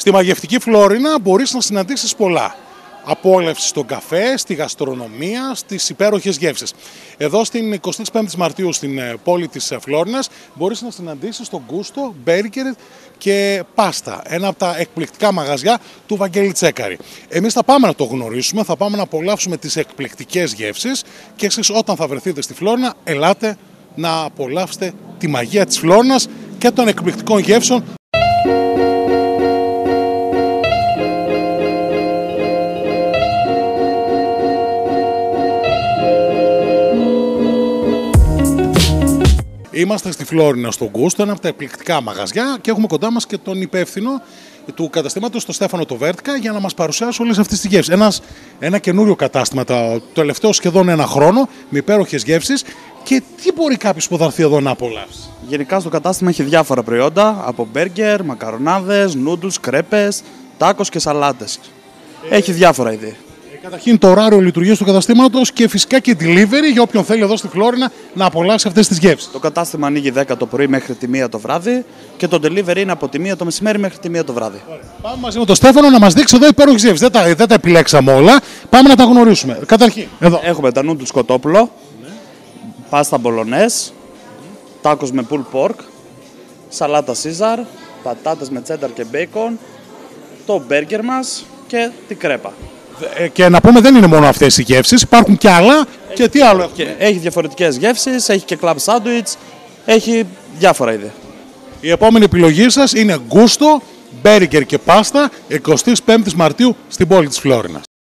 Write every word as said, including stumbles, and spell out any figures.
Στη μαγευτική Φλόρινα μπορείς να συναντήσεις πολλά. Απόλαυση στον καφέ, στη γαστρονομία, στις υπέροχες γεύσεις. Εδώ στην εικοστή πέμπτη Μαρτίου στην πόλη της Φλόρινας μπορείς να συναντήσεις τον γκούστο, μπέργκερ και πάστα. Ένα από τα εκπληκτικά μαγαζιά του Βαγγέλη Τσέκαρη. Εμείς θα πάμε να το γνωρίσουμε, θα πάμε να απολαύσουμε τις εκπληκτικές γεύσεις και εσείς όταν θα βρεθείτε στη Φλόρινα ελάτε να απολαύσετε τη μαγεία της Φλόρινας και των εκπληκτικών γεύσεων. Είμαστε στη Φλόρινα στον Γκούστο, ένα από τα εκπληκτικά μαγαζιά και έχουμε κοντά μας και τον υπεύθυνο του καταστήματος, τον Στέφανο το Βέρτκα, για να μας παρουσιάσει όλες αυτές τις γεύσεις. Ένας, ένα καινούριο κατάστημα, το τελευταίο σχεδόν ένα χρόνο, με υπέροχες γεύσεις. Και τι μπορεί κάποιος που θα έρθει εδώ να απολαύσει? Γενικά στο κατάστημα έχει διάφορα προϊόντα, από μπέργκερ, μακαρονάδες, νούντλς, κρέπες, τάκος και σαλάτες. Ε... Έχει διάφορα είδη. Καταρχήν το ωράριο λειτουργίας του καταστήματος και φυσικά και delivery για όποιον θέλει εδώ στη Φλόρινα να απολαύσει αυτές τις γεύσεις. Το κατάστημα ανοίγει δέκα το πρωί μέχρι τη μία το βράδυ και το delivery είναι από τη μία το μεσημέρι μέχρι τη μία το βράδυ. Ωραία. Πάμε μαζί με τον Στέφανο να μας δείξει εδώ υπέροχες γεύσεις. Δεν τα, δεν τα επιλέξαμε όλα. Πάμε να τα γνωρίσουμε. Καταρχήν, εδώ. Έχουμε τα νούντλς κοτόπουλο, ναι. Πάστα μπολονές, mm. τάκος με pulled pork, σαλάτα Caesar, πατάτες με τσένταρ και μπέικον, το μπέργκερ μας και την κρέπα. Και να πούμε, δεν είναι μόνο αυτές οι γεύσεις, υπάρχουν και άλλα. Έχει, και τι άλλο και έχει διαφορετικές γεύσεις, έχει και club sandwich, έχει διάφορα είδη. Η επόμενη επιλογή σας είναι γκούστο, μπέργκερ και πάστα, εικοστή πέμπτη Μαρτίου στην πόλη της Φλόρινας.